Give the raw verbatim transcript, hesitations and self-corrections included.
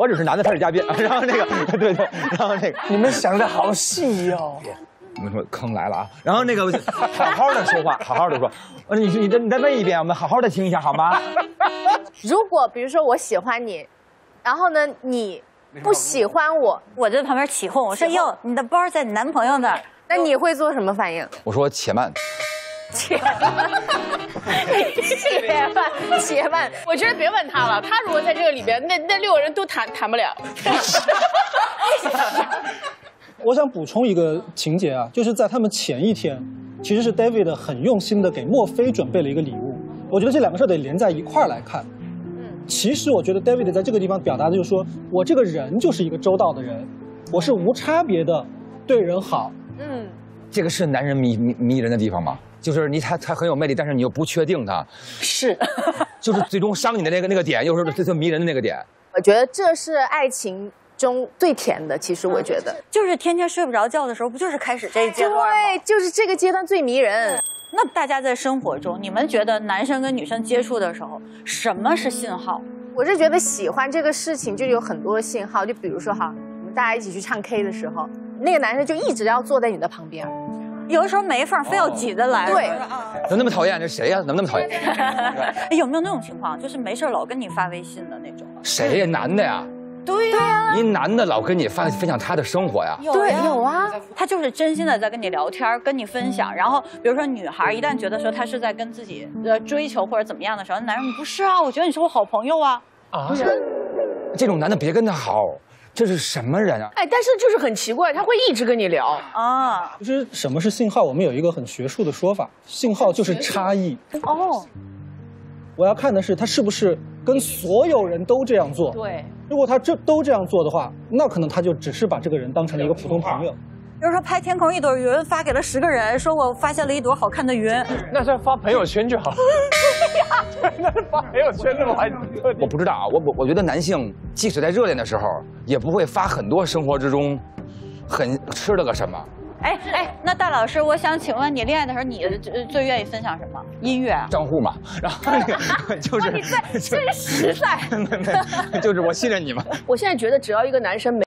我只是男的，他是嘉宾。然后那个，对对，然后那个， 你们想的好细哦。 我们说坑来了啊！然后那个好好的说话，好好的说。呃，你你再你再问一遍，我们好好的听一下好吗？ 如果比如说我喜欢你，然后呢你不喜欢我， 我在旁边起哄，我说哟，你的包在你男朋友那儿， 那你会做什么反应？ 我说且慢。 且慢，且慢，且慢。 我觉得别问他了，他如果在这个里边，那那六个人都谈谈不了。 我想补充一个情节啊，就是在他们前一天，其实是 David 很用心的给墨菲准备了一个礼物。我觉得这两个事儿得连在一块儿来看。嗯，其实我觉得 David 在这个地方表达的就是说，我这个人就是一个周到的人，我是无差别的对人好。嗯， 这个是男人迷迷迷人的地方吗？就是你他他很有魅力，但是你又不确定他， 是， 就是最终伤你的那个那个点，又是最最迷人的那个点。 我觉得这是爱情中最甜的，其实我觉得， 就是天天睡不着觉的时候，不就是开始这一阶段吗？ 对，就是这个阶段最迷人。 那大家在生活中，你们觉得男生跟女生接触的时候，什么是信号？ 我是觉得喜欢这个事情就有很多信号，就比如说哈，我们大家一起去唱 K 的时候，那个男生就一直要坐在你的旁边。 有的时候没缝，非要挤着来。 对， 怎么那么讨厌？这谁呀？怎么那么讨厌？ 有没有那种情况，就是没事老跟你发微信的那种？ 谁呀？男的呀？ 对呀， 一男的老跟你分分享他的生活呀？ 对，有啊， 他就是真心的在跟你聊天，跟你分享。然后比如说女孩一旦觉得说他是在跟自己呃追求或者怎么样的时候，男人不是啊，我觉得你是我好朋友啊。 啊，不是，这种男的别跟他好。这是什么人啊？ 哎，但是就是很奇怪，他会一直跟你聊啊。 其实什么是信号？我们有一个很学术的说法，信号就是差异。哦，我要看的是他是不是跟所有人都这样做。 对， 如果他这都这样做的话，那可能他就只是把这个人当成了一个普通朋友。 比如说拍天空一朵云，发给了十个人，说我发现了一朵好看的云， 那是发朋友圈就好。那是发朋友圈那么还我不知道啊，我我我觉得男性即使在热恋的时候，也不会发很多生活之中很吃了个什么。 哎哎，那大老师，我想请问你恋爱的时候，你最最愿意分享什么？音乐啊？ 账户嘛，然后那个就是你在真实在， 就是我信任你嘛。 我现在觉得只要一个男生没。